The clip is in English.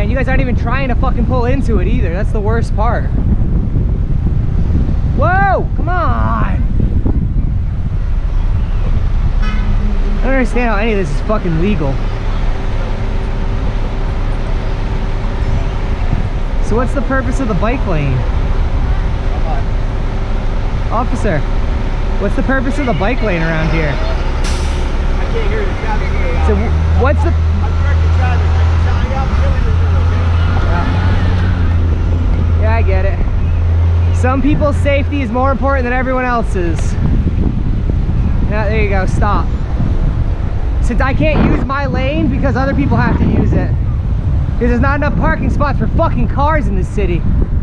and you guys aren't even trying to fucking pull into it either. That's the worst part. Whoa, come on. I don't understand how any of this is fucking legal. So what's the purpose of the bike lane? Officer, what's the purpose of the bike lane around here? I can't hear the traffic. So what's the... I'm directing traffic. I can tell you I'm feeling this, okay? Yeah, I get it. Some people's safety is more important than everyone else's. Yeah, there you go, stop. Since I can't use my lane because other people have to use it. Because there's not enough parking spots for fucking cars in this city.